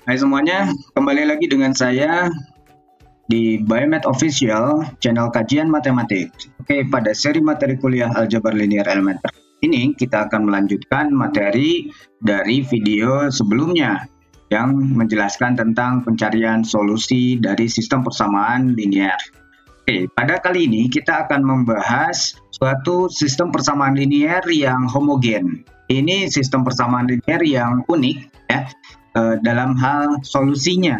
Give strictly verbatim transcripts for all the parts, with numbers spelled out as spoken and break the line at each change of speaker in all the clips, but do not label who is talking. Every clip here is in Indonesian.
Hai semuanya, kembali lagi dengan saya di Biomed Official, channel kajian matematik. Oke, pada seri materi kuliah Aljabar Linear Elementer ini kita akan melanjutkan materi dari video sebelumnya yang menjelaskan tentang pencarian solusi dari sistem persamaan linear. Oke, pada kali ini kita akan membahas suatu sistem persamaan linear yang homogen. Ini sistem persamaan linear yang unik ya, dalam hal solusinya.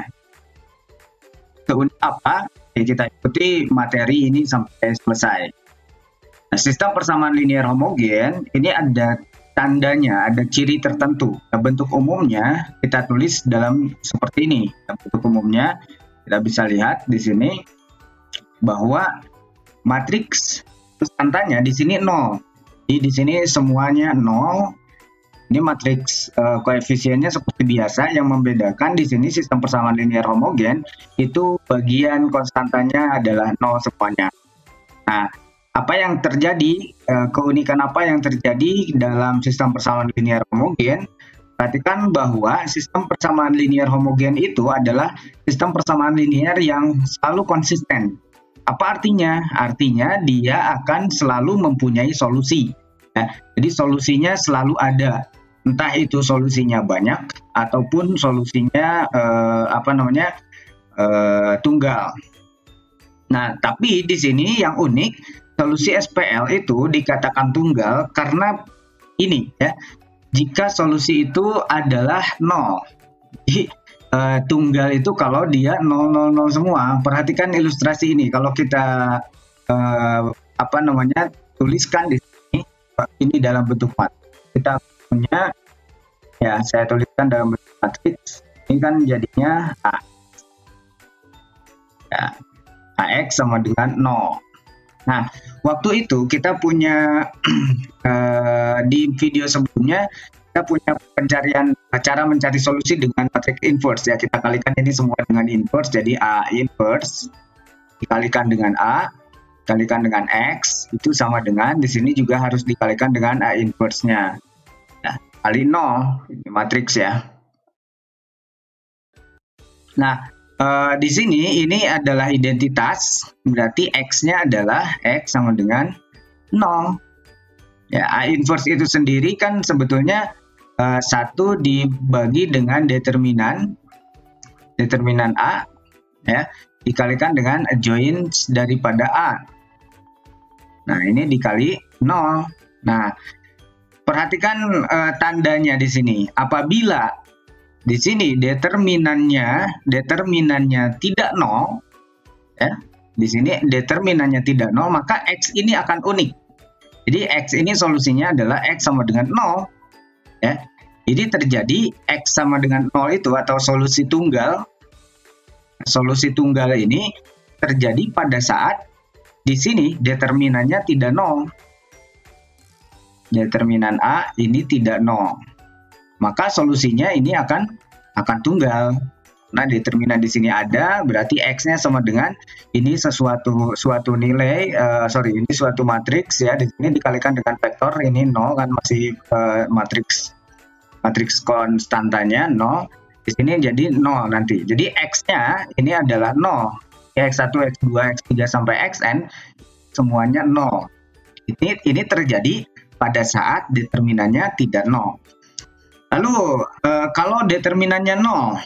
Seunik apa? Ya, kita ikuti materi ini sampai selesai. Nah, sistem persamaan linear homogen ini ada tandanya, ada ciri tertentu. Nah, bentuk umumnya kita tulis dalam seperti ini. Nah, bentuk umumnya kita bisa lihat di sini bahwa matriks konstantanya di sini nol. Jadi di sini semuanya nol. Ini matriks uh, koefisiennya seperti biasa. Yang membedakan di sini sistem persamaan linear homogen itu bagian konstantanya adalah nol semuanya. Nah, apa yang terjadi, uh, keunikan apa yang terjadi dalam sistem persamaan linear homogen? Perhatikan bahwa sistem persamaan linear homogen itu adalah sistem persamaan linear yang selalu konsisten. Apa artinya? Artinya dia akan selalu mempunyai solusi. Ya, jadi solusinya selalu ada, entah itu solusinya banyak ataupun solusinya eh, apa namanya eh, tunggal. Nah, tapi di sini yang unik, solusi S P L itu dikatakan tunggal karena ini ya, jika solusi itu adalah nol. Jadi eh, tunggal itu kalau dia nol nol nol semua. Perhatikan ilustrasi ini. Kalau kita eh, apa namanya tuliskan di ini dalam bentuk matriks, kita punya ya, saya tuliskan dalam bentuk matriks ini kan jadinya A ya, A X sama dengan nol. Nah, waktu itu kita punya uh, di video sebelumnya kita punya pencarian cara mencari solusi dengan matriks inverse ya, kita kalikan ini semua dengan inverse, jadi A inverse dikalikan dengan A dikalikan dengan X itu sama dengan di sini juga harus dikalikan dengan A inverse-nya. Nah, kali nol ini matriks ya. Nah, eh, di sini ini adalah identitas, berarti X-nya adalah X sama dengan nol. Ya, A inverse itu sendiri kan sebetulnya eh, satu dibagi dengan determinan determinan A ya, dikalikan dengan adjoint daripada A. Nah, ini dikali nol. Nah, perhatikan uh, tandanya di sini. Apabila di sini determinannya determinannya tidak nol, ya, di sini determinannya tidak nol, maka X ini akan unik. Jadi X ini solusinya adalah X sama dengan nol. Ya. Jadi terjadi X sama dengan nol itu atau solusi tunggal. Solusi tunggal ini terjadi pada saat di sini determinannya tidak nol. Determinan A ini tidak nol. Maka solusinya ini akan akan tunggal. Nah, determinan di sini ada, berarti X-nya sama dengan ini sesuatu suatu nilai, uh, sorry, ini suatu matriks ya. Di sini dikalikan dengan vektor ini nol kan masih uh, matriks matriks konstantanya nol. Di sini jadi nol nanti. Jadi X-nya ini adalah nol. X satu, X dua, X tiga sampai Xn semuanya nol. Ini ini terjadi pada saat determinannya tidak nol. Lalu eh, kalau determinannya nol,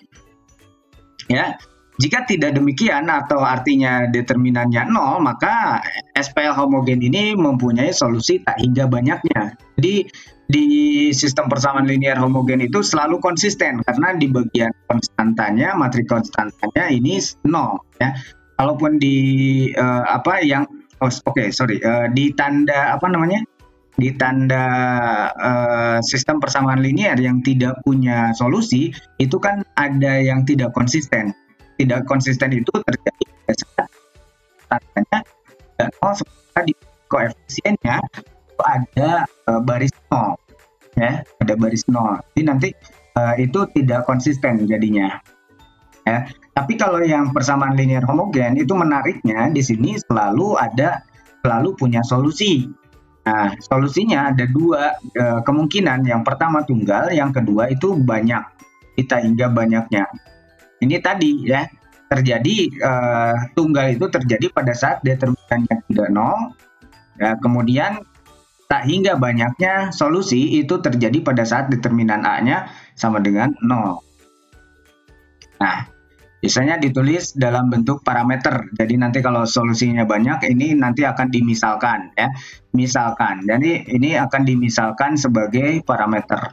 ya, jika tidak demikian atau artinya determinannya nol, maka S P L homogen ini mempunyai solusi tak hingga banyaknya. Jadi di sistem persamaan linear homogen itu selalu konsisten karena di bagian konstantanya, matriks konstantanya ini nol ya. Kalaupun di uh, apa yang oh, oke okay, sorry uh, di tanda apa namanya di tanda uh, sistem persamaan linear yang tidak punya solusi itu kan ada yang tidak konsisten. Tidak konsisten itu terjadi pada saat tandanya tidak nol, sementara di koefisiennya itu ada uh, baris nol ya, ada baris nol. Jadi nanti uh, itu tidak konsisten jadinya. Ya. Tapi kalau yang persamaan linear homogen itu menariknya di sini selalu ada selalu punya solusi. Nah, solusinya ada dua e, kemungkinan. Yang pertama tunggal, yang kedua itu banyak. tak hingga banyaknya. Ini tadi ya, terjadi uh, tunggal itu terjadi pada saat determinannya tidak nol, ya, kemudian tak hingga banyaknya solusi itu terjadi pada saat determinan A-nya sama dengan nol. Nah, biasanya ditulis dalam bentuk parameter. Jadi nanti kalau solusinya banyak, ini nanti akan dimisalkan ya. Misalkan. Jadi ini akan dimisalkan sebagai parameter.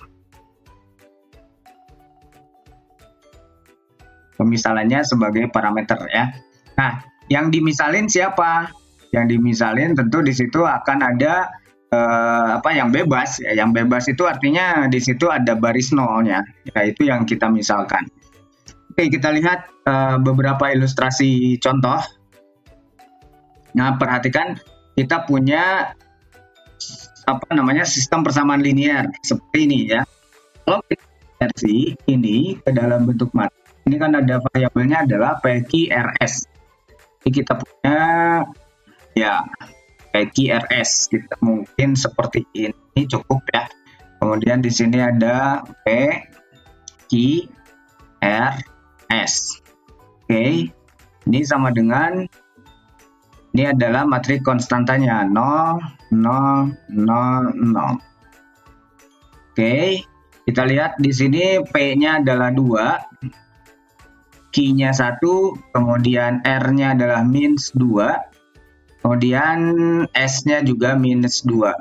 Pemisalannya sebagai parameter ya. Nah, yang dimisalin siapa? Yang dimisalin tentu di situ akan ada eh, apa yang bebas ya. Yang bebas itu artinya di situ ada baris nolnya. Ya, itu yang kita misalkan. Oke, kita lihat uh, beberapa ilustrasi contoh. Nah, perhatikan kita punya apa namanya sistem persamaan linear seperti ini ya. Kalau kita versi ini ke dalam bentuk matris, ini kan ada variabelnya adalah P Q R S. Jadi kita punya ya P Q R S. Kita mungkin seperti ini cukup ya. Kemudian di sini ada P Q R S. Oke, okay. Ini sama dengan ini adalah matriks konstantanya nol, nol, nol, nol. Oke, okay. Kita lihat di sini P-nya adalah dua, Q-nya satu, kemudian R-nya adalah minus dua, kemudian S-nya juga minus dua.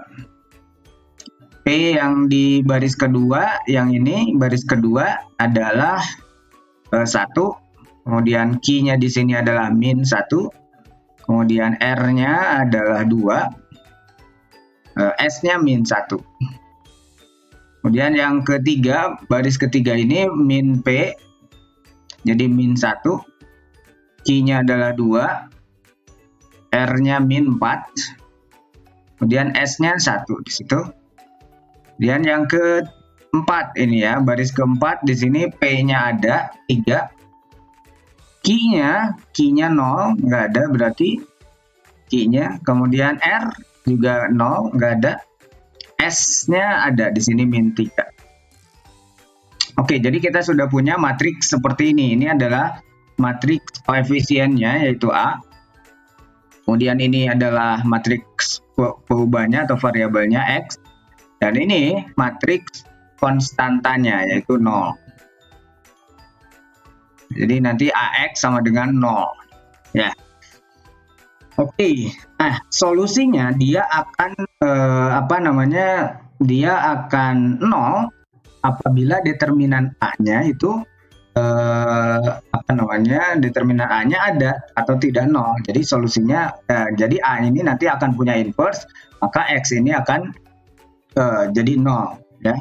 P yang di baris kedua, yang ini baris kedua adalah satu, kemudian Q-nya di sini adalah min satu, kemudian R-nya adalah dua, S-nya min satu. Kemudian yang ketiga, baris ketiga ini min P, jadi min satu, Q-nya adalah dua, R-nya min empat, kemudian S-nya satu di situ. Kemudian yang ke empat ini ya, baris keempat di sini P-nya ada tiga, Q-nya Q-nya nol, nggak ada berarti Q-nya, kemudian R juga nol, nggak ada, S-nya ada di sini min tiga. Oke, jadi kita sudah punya matriks seperti ini. Ini adalah matriks koefisiennya yaitu A. Kemudian ini adalah matriks perubahannya atau variabelnya X. Dan ini matriks konstantanya yaitu nol. Jadi nanti A X sama dengan nol ya. Oke, nah solusinya dia akan eh, apa namanya dia akan nol apabila determinan A-nya itu eh, apa namanya determinan A-nya ada atau tidak nol. Jadi solusinya eh, jadi A ini nanti akan punya inverse, maka X ini akan eh, jadi nol ya.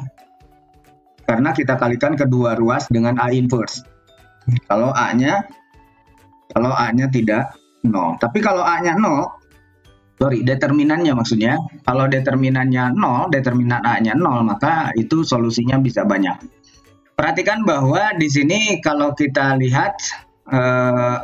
Karena kita kalikan kedua ruas dengan A inverse. Kalau A-nya kalau A-nya tidak nol. Tapi kalau A-nya nol, sorry, determinannya maksudnya, kalau determinannya nol, determinan A-nya nol, maka itu solusinya bisa banyak. Perhatikan bahwa di sini kalau kita lihat eh,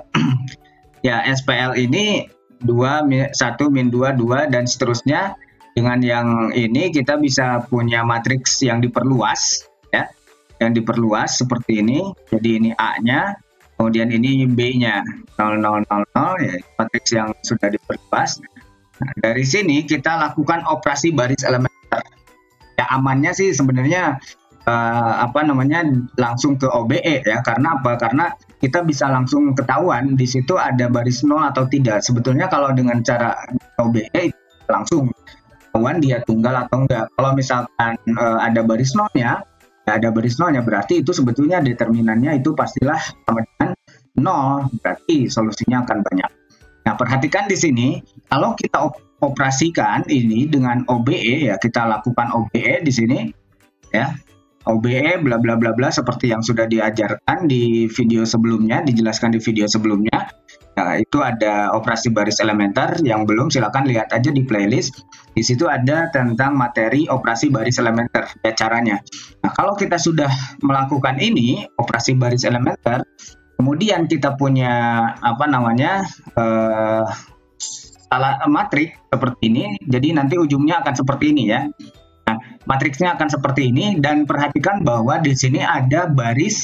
ya S P L ini dua, satu, min dua, dua dan seterusnya. Dengan yang ini kita bisa punya matriks yang diperluas ya, yang diperluas seperti ini. Jadi ini A-nya, kemudian ini B-nya nol, nol, nol, nol ya, matriks yang sudah diperluas. Nah, dari sini kita lakukan operasi baris elementer. Ya amannya sih sebenarnya uh, apa namanya langsung ke O B E ya. Karena apa? Karena kita bisa langsung ketahuan di situ ada baris nol atau tidak. Sebetulnya kalau dengan cara O B E langsung ketahuan dia tunggal atau enggak. Kalau misalkan uh, ada baris nolnya, ya ada baris nolnya berarti itu sebetulnya determinannya itu pastilah sama dengan nol, berarti solusinya akan banyak. Nah, perhatikan di sini, kalau kita op operasikan ini dengan O B E, ya kita lakukan O B E di sini, ya O B E bla bla bla bla seperti yang sudah diajarkan di video sebelumnya, dijelaskan di video sebelumnya. Nah, itu ada operasi baris elementer. Yang belum silakan lihat aja di playlist. Di situ ada tentang materi operasi baris elementer, ya caranya. Nah, kalau kita sudah melakukan ini operasi baris elementer, kemudian kita punya apa namanya eh, salah matrik seperti ini, jadi nanti ujungnya akan seperti ini ya. Nah, matriksnya akan seperti ini dan perhatikan bahwa di sini ada baris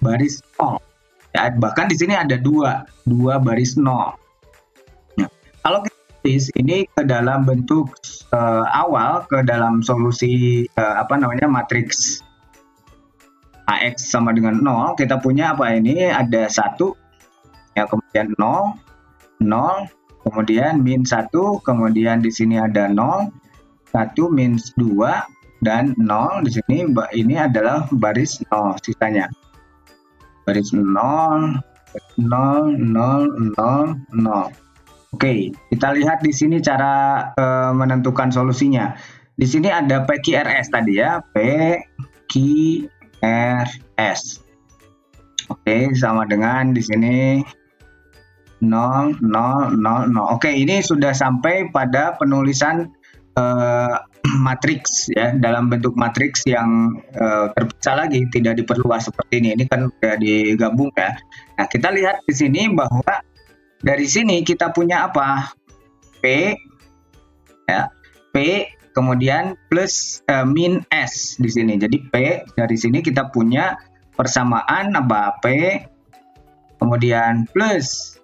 baris nol. Ya, bahkan di sini ada dua, dua baris nol. Nah, kalau kita tulis ini ke dalam bentuk uh, awal, ke dalam solusi uh, apa namanya matriks A X sama dengan nol, kita punya apa ini? Ada satu, ya, kemudian nol, nol, kemudian min satu, kemudian di sini ada nol, satu, min dua, dan nol. Di sini ini adalah baris nol sisanya. Baris nol, nol, nol, nol, nol. Oke, kita lihat di sini cara uh, menentukan solusinya. Di sini ada P Q R S tadi ya, P Q R S. Oke, sama dengan di sini nol, nol, nol, nol. Oke, ini sudah sampai pada penulisan uh, matriks ya, dalam bentuk matriks yang uh, terpisah lagi, tidak diperluas seperti ini. Ini kan sudah digabung ya. Nah, kita lihat di sini bahwa dari sini kita punya apa? P ya, P kemudian plus uh, min S di sini. Jadi P dari sini kita punya persamaan apa? P kemudian plus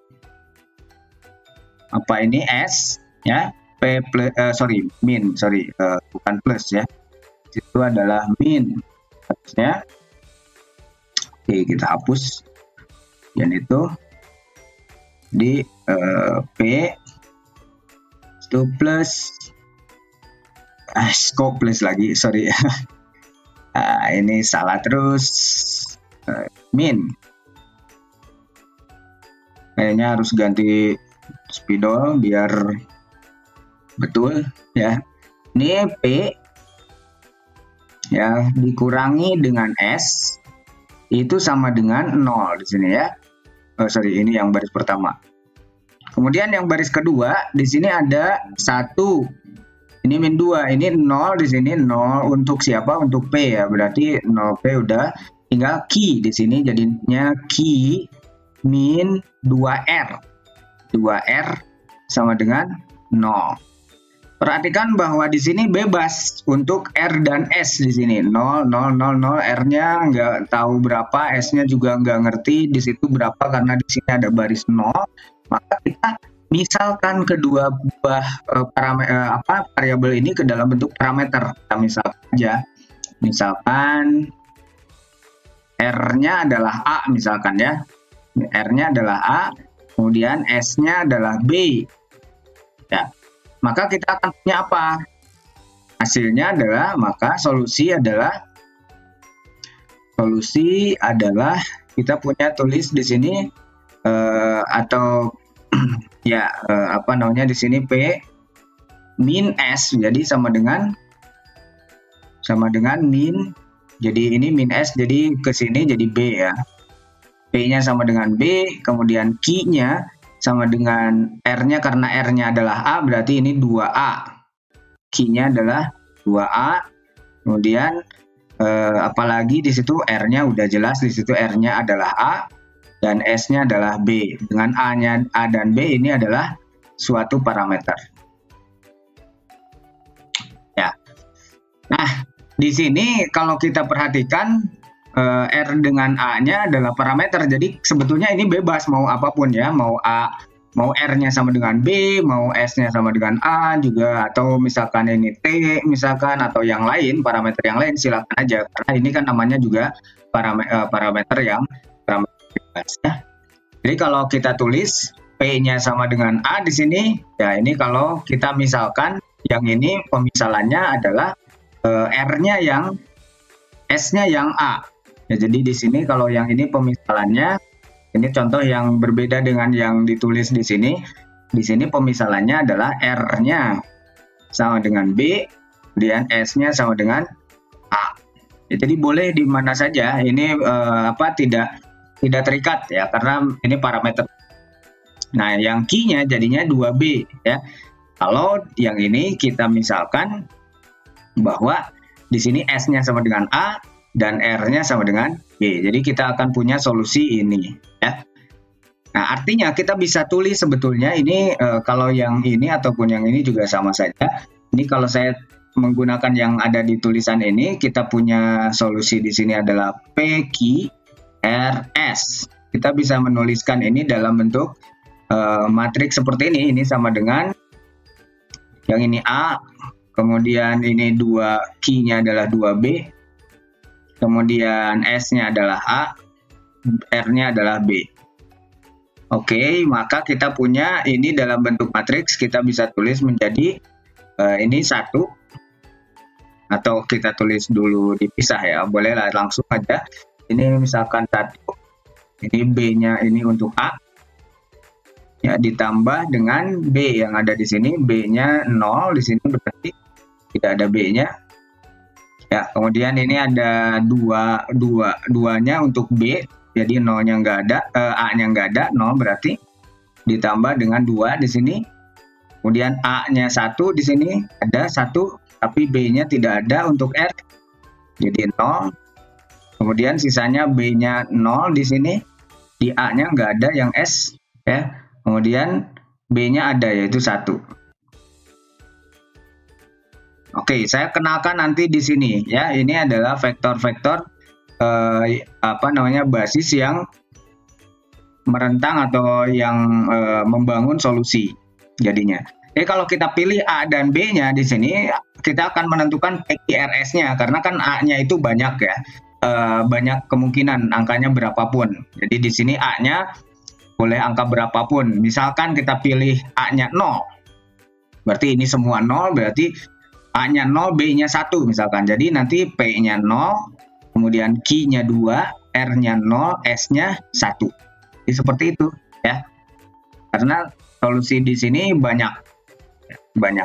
apa ini S ya? P plus uh, sorry min sorry uh, bukan plus ya, itu adalah min harusnya. Oke, kita hapus yang itu di uh, P itu plus ah, kok plus lagi sorry uh, ini salah terus uh, min, kayaknya harus ganti spidol biar betul ya. Ini P ya dikurangi dengan S itu sama dengan nol di sini ya. Oh, sorry, ini yang baris pertama. Kemudian yang baris kedua di sini ada satu. Ini min dua, ini nol di sini nol untuk siapa? Untuk P ya. Berarti nol P udah, tinggal Q di sini jadinya Q min dua R. dua R sama dengan nol. Perhatikan bahwa di sini bebas untuk R dan S di sini. nol, nol, nol, nol, R-nya nggak tahu berapa, S-nya juga nggak ngerti di situ berapa karena di sini ada baris nol. Maka kita misalkan kedua buah uh, parameter uh, apa variabel ini ke dalam bentuk parameter. Kita misalkan aja. Misalkan R-nya adalah A misalkan ya. R-nya adalah A, kemudian S-nya adalah B. Ya. Maka kita akan punya apa? Hasilnya adalah, maka solusi adalah, solusi adalah kita punya tulis di sini uh, atau ya uh, apa namanya di sini P min S, jadi sama dengan sama dengan min, jadi ini min S, jadi ke sini jadi B ya. P-nya sama dengan B, kemudian Q-nya sama dengan R-nya, karena R-nya adalah A, berarti ini dua A. Q-nya adalah dua A. Kemudian eh, apalagi di situ R-nya udah jelas, di situ R-nya adalah A dan S-nya adalah B. Dengan A-nya A dan B ini adalah suatu parameter. Ya. Nah, di sini kalau kita perhatikan R dengan A-nya adalah parameter, jadi sebetulnya ini bebas mau apapun ya, mau A, mau R-nya sama dengan B, mau S-nya sama dengan A juga, atau misalkan ini T misalkan, atau yang lain, parameter yang lain silakan aja, karena ini kan namanya juga parameter, parameter yang parameter bebas ya. Jadi kalau kita tulis P-nya sama dengan A di sini, ya ini kalau kita misalkan yang ini pemisalannya adalah uh, R-nya yang S-nya yang A. Ya, jadi di sini kalau yang ini pemisalannya, ini contoh yang berbeda dengan yang ditulis di sini. Di sini pemisalannya adalah R-nya sama dengan B, kemudian S-nya sama dengan A. Ya, jadi boleh di mana saja. Ini eh, apa tidak tidak terikat ya, karena ini parameter. Nah, yang Q-nya jadinya dua B ya. Kalau yang ini kita misalkan bahwa di sini S-nya sama dengan A dan R-nya sama dengan B. Jadi kita akan punya solusi ini ya. Nah, artinya kita bisa tulis sebetulnya ini e, kalau yang ini ataupun yang ini juga sama saja. Ini kalau saya menggunakan yang ada di tulisan ini, kita punya solusi di sini adalah P Q R S. Kita bisa menuliskan ini dalam bentuk uh, matriks seperti ini. Ini sama dengan yang ini A, kemudian ini dua Q-nya adalah dua B, kemudian S-nya adalah A, R-nya adalah B. Oke, maka kita punya ini dalam bentuk matriks, kita bisa tulis menjadi uh, ini satu, atau kita tulis dulu dipisah ya, bolehlah langsung aja. Ini misalkan satu, ini B-nya ini untuk A, ya ditambah dengan B yang ada di sini, B-nya nol, di sini berarti tidak ada B-nya. Ya, kemudian ini ada dua, dua, duanya untuk B, jadi nolnya nggak ada, eh, A-nya nggak ada, nol berarti ditambah dengan dua di sini. Kemudian A-nya satu di sini ada satu, tapi B-nya tidak ada untuk R, jadi nol. Kemudian sisanya B-nya nol di sini, di A-nya nggak ada yang S, ya. Kemudian B-nya ada yaitu satu. Oke, saya kenalkan nanti di sini ya. Ini adalah vektor-vektor eh, apa namanya basis yang merentang atau yang eh, membangun solusi jadinya. Jadi kalau kita pilih A dan B-nya di sini, kita akan menentukan P Q R S-nya karena kan A-nya itu banyak ya. Eh, banyak kemungkinan angkanya berapapun. Jadi di sini A-nya boleh angka berapapun. Misalkan kita pilih A-nya nol. Berarti ini semua nol, berarti A-nya nol, B-nya satu misalkan. Jadi nanti P-nya nol, kemudian Q-nya dua, R-nya nol, S-nya satu. Jadi seperti itu ya. Karena solusi di sini banyak. Banyak.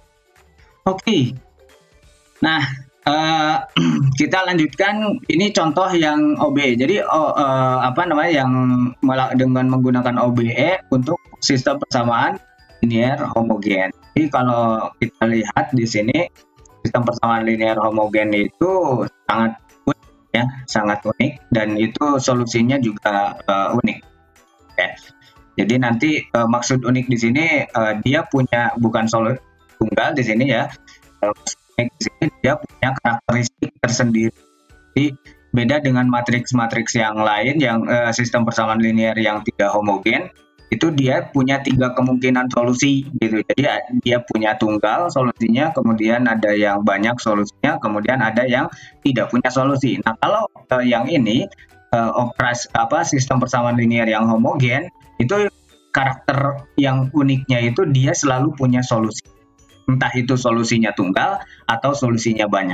Oke. Nah, uh, kita lanjutkan ini contoh yang O B E. Jadi oh, uh, apa namanya yang dengan menggunakan O B E untuk sistem persamaan linear homogen. Jadi kalau kita lihat di sini sistem persamaan linear homogen itu sangat unik ya, sangat unik dan itu solusinya juga uh, unik. Okay. Jadi nanti uh, maksud unik di sini uh, dia punya bukan solusi tunggal di sini ya. Uh, di sini dia punya karakteristik tersendiri. Jadi beda dengan matriks-matriks yang lain yang uh, sistem persamaan linear yang tidak homogen. Itu dia punya tiga kemungkinan solusi gitu. Jadi dia punya tunggal solusinya, kemudian ada yang banyak solusinya, kemudian ada yang tidak punya solusi. Nah, kalau uh, yang ini uh, operasi apa sistem persamaan linear yang homogen, itu karakter yang uniknya itu dia selalu punya solusi. Entah itu solusinya tunggal atau solusinya banyak.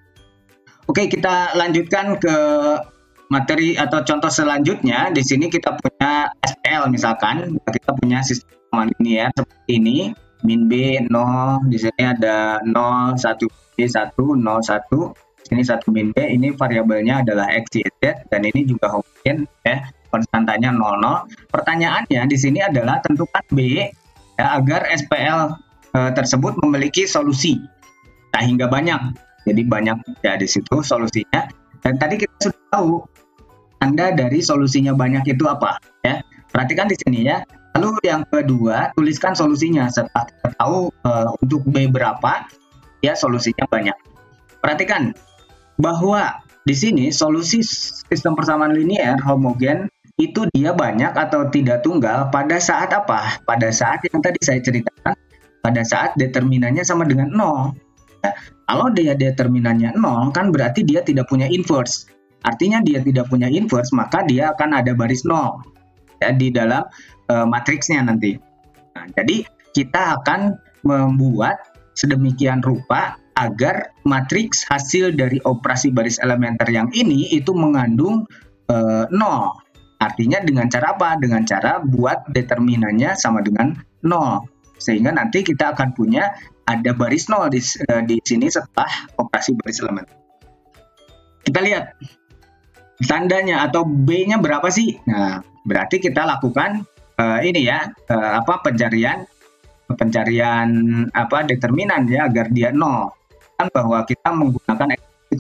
Oke, kita lanjutkan ke materi atau contoh selanjutnya. Di sini kita punya S P L misalkan, kita punya sistem persamaan linear seperti ini, min B nol, di sini ada nol, satu B, satu, nol, satu, ini satu min B, ini variabelnya adalah X, Y, Z, dan ini juga homogen ya, konstantanya nol, nol. Pertanyaannya di sini adalah tentukan B ya, agar S P L eh, tersebut memiliki solusi tak hingga banyak. Jadi banyak ya di situ solusinya. Dan tadi kita sudah tahu tanda dari solusinya banyak itu apa ya. Perhatikan di sini ya. Lalu yang kedua, tuliskan solusinya setelah kita tahu uh, untuk B berapa ya solusinya banyak. Perhatikan bahwa di sini solusi sistem persamaan linear homogen itu dia banyak atau tidak tunggal pada saat apa? Pada saat yang tadi saya ceritakan, pada saat determinannya sama dengan nol. Nah, kalau dia determinannya nol, kan berarti dia tidak punya inverse. Artinya dia tidak punya inverse, maka dia akan ada baris nol ya, di dalam uh, matriksnya nanti. Nah, jadi kita akan membuat sedemikian rupa agar matriks hasil dari operasi baris elementer yang ini itu mengandung uh, nol. Artinya dengan cara apa? Dengan cara buat determinannya sama dengan nol. Sehingga nanti kita akan punya ada baris nol di, uh, di sini setelah operasi baris elementer. Kita lihat tandanya atau B-nya berapa sih? Nah, berarti kita lakukan uh, ini ya, uh, apa pencarian pencarian apa determinan ya agar dia nol. Kan bahwa kita menggunakan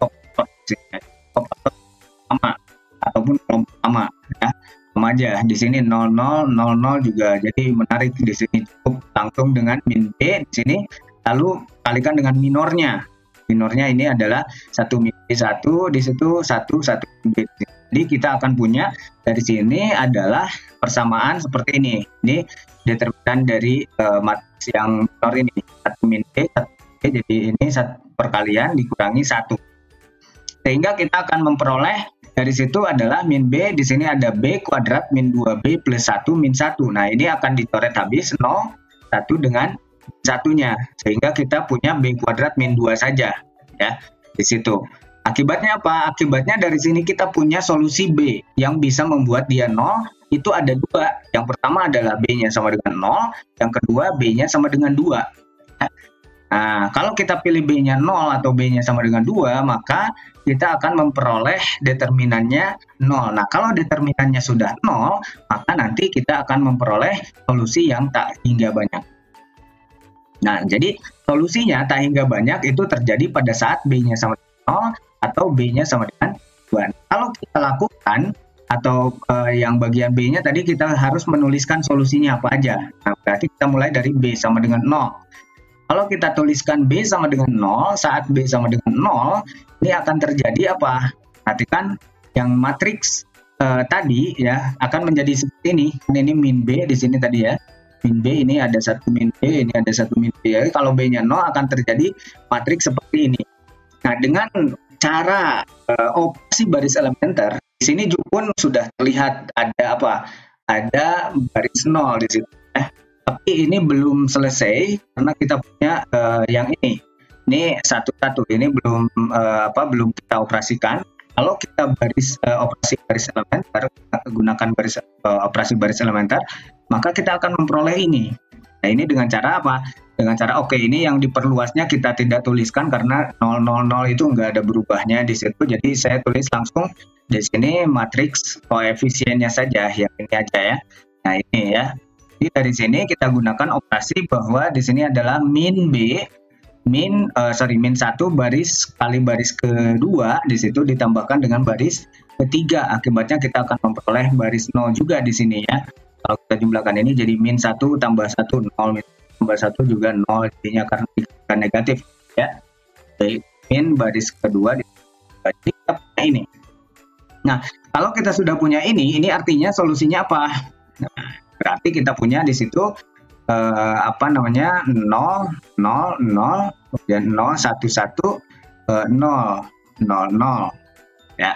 operator sama ataupun kelompok sama ya. Sama aja di sini nol nol nol nol juga. Jadi menarik di sini cukup langsung dengan min B di sini. Lalu kalikan dengan minornya. Minornya ini adalah satu min B satu, di situ satu, satu min B. Jadi kita akan punya dari sini adalah persamaan seperti ini. Ini determinan dari uh, matriks yang minor ini, satu min B, satu B, jadi ini satu perkalian dikurangi satu. Sehingga kita akan memperoleh dari situ adalah min B, di sini ada B kuadrat min dua B plus satu min satu. Nah, ini akan dicoret habis nol, satu dengan satunya. Sehingga kita punya B kuadrat min dua saja ya di situ. Akibatnya apa? Akibatnya dari sini kita punya solusi B yang bisa membuat dia nol, itu ada dua. Yang pertama adalah B-nya sama dengan nol, yang kedua B-nya sama dengan dua. Nah, kalau kita pilih B-nya nol atau B-nya sama dengan dua, maka kita akan memperoleh determinannya nol. Nah, kalau determinannya sudah nol, maka nanti kita akan memperoleh solusi yang tak hingga banyak. Nah, jadi solusinya tak hingga banyak itu terjadi pada saat B-nya sama dengan nol atau B-nya sama dengan dua. Kalau kita lakukan, atau uh, yang bagian B-nya tadi kita harus menuliskan solusinya apa aja. Nah, berarti kita mulai dari B sama dengan nol. Kalau kita tuliskan B sama dengan nol, saat B sama dengan nol, ini akan terjadi apa? Perhatikan yang matriks uh, tadi ya akan menjadi seperti ini. Ini min B di sini tadi ya. Min B ini ada satu min B, ini ada satu min B. Jadi kalau B-nya nol akan terjadi matriks seperti ini. Nah, dengan cara uh, operasi baris elementer, di sini pun sudah terlihat ada apa? Ada baris nol di situ. Eh, tapi ini belum selesai karena kita punya uh, yang ini. Ini satu-satu. Ini belum uh, apa? Belum kita operasikan. Kalau kita baris uh, operasi baris elementer, gunakan baris uh, operasi baris elementer, maka kita akan memperoleh ini. Nah, ini dengan cara apa? Dengan cara oke okay, ini yang diperluasnya kita tidak tuliskan karena nol nol nol itu nggak ada berubahnya di situ. Jadi saya tulis langsung di sini matriks koefisiennya saja yang ini aja ya. Nah, ini ya. Jadi dari sini kita gunakan operasi bahwa di sini adalah min B min uh, sorry min satu baris kali baris kedua di situ ditambahkan dengan baris ketiga. Akibatnya kita akan memperoleh baris nol juga di sini ya. Kalau kita jumlahkan ini jadi min satu tambah satu nol, min tambah satu juga nol, jadinya karena negatif ya. Jadi min baris kedua jadi kita punya ini. Nah, kalau kita sudah punya ini, ini artinya solusinya apa? Nah, berarti kita punya di situ eh, apa namanya nol nol nol kemudian nol satu satu eh, nol nol nol ya.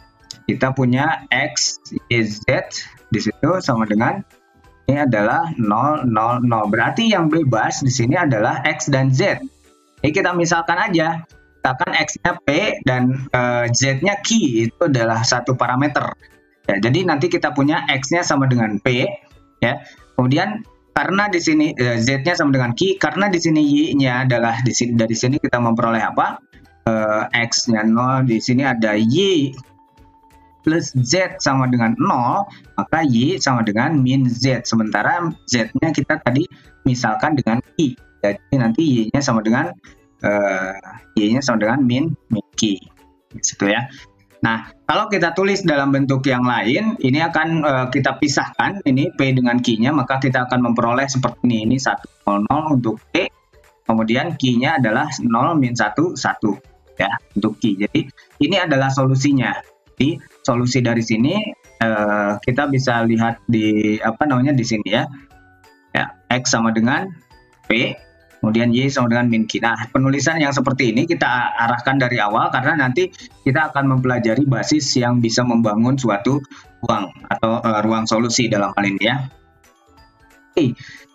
Kita punya x, y, z di situ sama dengan ini adalah nol nol nol. Berarti yang bebas di sini adalah x dan z. Jadi kita misalkan aja, misalkan x-nya p dan uh, z-nya q, itu adalah satu parameter. Ya, jadi nanti kita punya x-nya sama dengan p, ya. Kemudian karena di sini uh, z-nya sama dengan q, karena di sini y-nya adalah di sini, dari sini kita memperoleh apa? Uh, x-nya nol, di sini ada y plus z sama dengan nol, maka y sama dengan min z. Sementara z-nya kita tadi misalkan dengan q. Jadi nanti y-nya sama dengan uh, y-nya sama dengan min min q. Gitu ya. Nah, kalau kita tulis dalam bentuk yang lain, ini akan uh, kita pisahkan ini p dengan q-nya, maka kita akan memperoleh seperti ini. Ini satu nol nol untuk p. Kemudian q-nya adalah nol min satu satu ya untuk q. Jadi ini adalah solusinya. Jadi solusi dari sini uh, kita bisa lihat di apa namanya di sini ya. Ya, x sama dengan p, kemudian y sama dengan min q. Nah, penulisan yang seperti ini kita arahkan dari awal karena nanti kita akan mempelajari basis yang bisa membangun suatu ruang atau uh, ruang solusi dalam hal ini ya. Oke.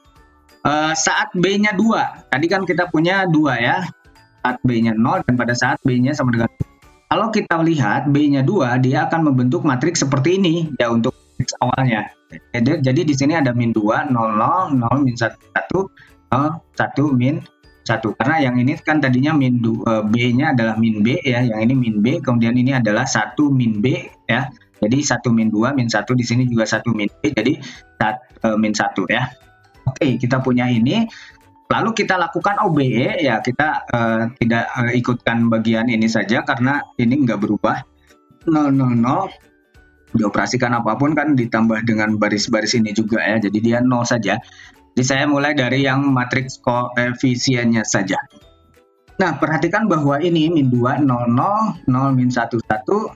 Uh, saat b-nya dua, tadi kan kita punya dua ya. Saat b-nya nol dan pada saat b-nya sama dengan kalau kita lihat B-nya dua, dia akan membentuk matriks seperti ini ya untuk matriks awalnya. Jadi, jadi di sini ada min dua, nol, nol, nol, min satu, satu, nol, satu, min satu. Karena yang ini kan tadinya min dua, B-nya adalah min B ya, yang ini min B, kemudian ini adalah satu min B ya. Jadi satu min dua, min satu, di sini juga satu min B, jadi satu, min satu ya. Oke, kita punya ini. Lalu kita lakukan O B E, ya kita uh, tidak uh, ikutkan bagian ini saja karena ini nggak berubah. nol nol nol, dioperasikan apapun kan ditambah dengan baris-baris ini juga ya, jadi dia nol saja. Jadi saya mulai dari yang matriks koefisiennya saja. Nah, perhatikan bahwa ini min dua, nol, nol, nol, min satu, satu,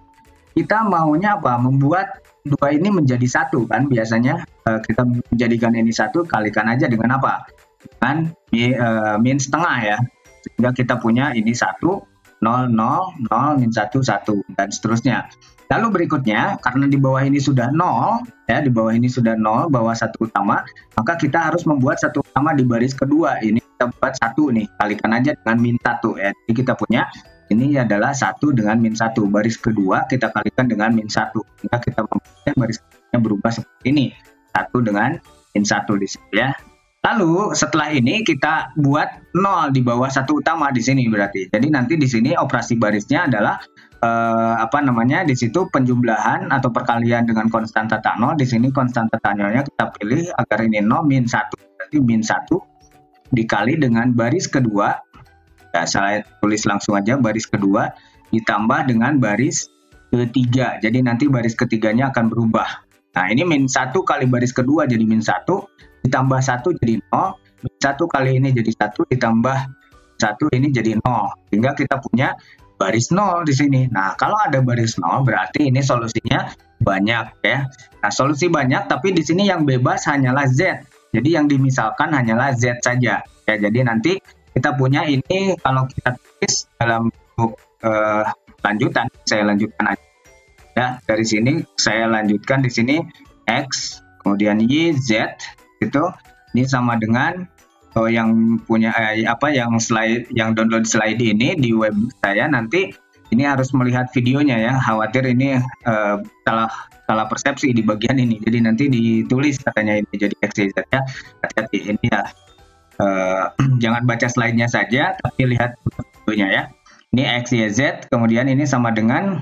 kita maunya apa? Membuat dua ini menjadi satu kan, biasanya uh, kita menjadikan ini satu, kalikan aja dengan apa? Dengan uh, min setengah ya, sehingga kita punya ini satu, nol, nol, nol, min satu, satu, dan seterusnya. Lalu berikutnya, karena di bawah ini sudah nol, ya di bawah ini sudah nol, bawah satu utama, maka kita harus membuat satu utama di baris kedua. Ini kita buat satu nih, kalikan aja dengan min satu ya. Jadi kita punya ini adalah satu dengan min satu. Baris kedua kita kalikan dengan min satu. Sehingga kita membuat baris keduanya berubah seperti ini. satu dengan min satu di sini ya. Lalu setelah ini kita buat nol di bawah satu utama di sini berarti. Jadi nanti di sini operasi barisnya adalah eh, apa namanya? Di situ penjumlahan atau perkalian dengan konstanta tak nol. Di sini konstanta tak nolnya kita pilih agar ini nol min satu. Berarti min satu dikali dengan baris kedua. Ya, saya tulis langsung aja baris kedua ditambah dengan baris ketiga. Jadi nanti baris ketiganya akan berubah. Nah, ini min satu kali baris kedua jadi min satu, ditambah satu jadi nol, min satu kali ini jadi satu, ditambah satu ini jadi nol. Sehingga kita punya baris nol di sini. Nah, kalau ada baris nol berarti ini solusinya banyak ya. Nah, solusi banyak tapi di sini yang bebas hanyalah Z. Jadi yang dimisalkan hanyalah Z saja. Ya, jadi nanti kita punya ini kalau kita tulis dalam bentuk eh, lanjutan, saya lanjutkan aja. Ya, dari sini saya lanjutkan di sini X, kemudian Y, Z itu ini sama dengan oh, yang punya eh, apa yang slide yang download slide ini di web saya nanti ini harus melihat videonya ya. Khawatir ini eh, salah salah persepsi di bagian ini. Jadi nanti ditulis katanya ini jadi X, Y, Z ya. Hati-hati ini ya. Eh, jangan baca slide-nya saja tapi lihat videonya ya. Ini X, Y, Z, kemudian ini sama dengan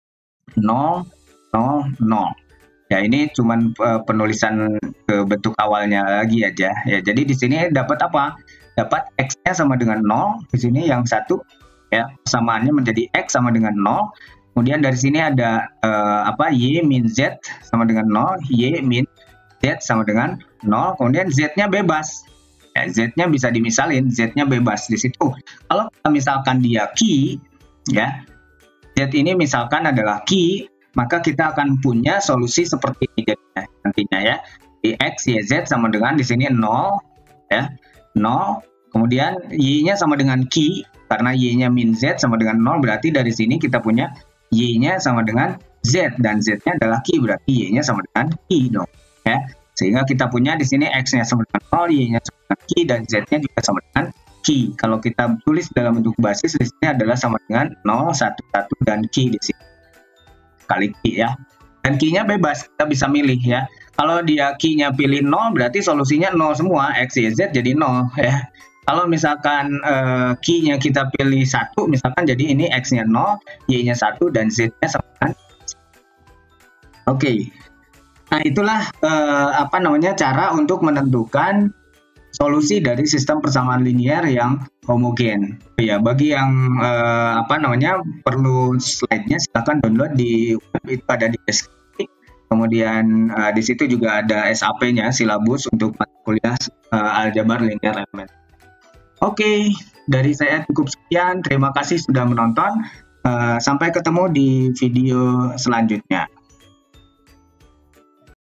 nol, nol, nol. Ya, ini cuman uh, penulisan ke bentuk awalnya lagi aja. Ya, jadi di sini dapat apa? Dapat X-nya sama dengan nol. Di sini yang satu ya, persamaannya menjadi X sama dengan nol. Kemudian dari sini ada uh, apa? Y min Z sama dengan nol, Y min Z sama dengan nol. Kemudian Z-nya bebas. Ya, Z-nya bisa dimisalin, Z-nya bebas di situ. Kalau kita misalkan dia key, ya, Z ini misalkan adalah key, maka kita akan punya solusi seperti ini jadinya, nantinya ya. Di X, Y, Z sama dengan di sini nol, ya, nol. Kemudian Y-nya sama dengan key, karena Y-nya min Z sama dengan nol, berarti dari sini kita punya Y-nya sama dengan Z, dan Z-nya adalah key, berarti Y-nya sama dengan key dong, ya. Sehingga kita punya di sini X-nya sama dengan nol, Y-nya sama dengan key, dan Z-nya juga sama dengan key. Kalau kita tulis dalam bentuk basis di sini adalah sama dengan nol, satu, satu dan key di sini. Kali key ya. Dan key-nya bebas, kita bisa milih ya. Kalau dia key-nya pilih nol berarti solusinya nol semua, X, Y, Z jadi nol ya. Kalau misalkan uh, key-nya kita pilih satu, misalkan jadi ini X-nya nol, Y-nya satu dan Z-nya sama dengan Oke. Okay. Nah, itulah uh, apa namanya cara untuk menentukan solusi dari sistem persamaan linear yang homogen. Ya, bagi yang eh, apa namanya perlu slide-nya silakan download di web, itu ada di deskripsi. Kemudian eh, di situ juga ada S A P-nya, silabus untuk mata kuliah eh, aljabar linear element. Oke, dari saya cukup sekian. Terima kasih sudah menonton. Eh, sampai ketemu di video selanjutnya.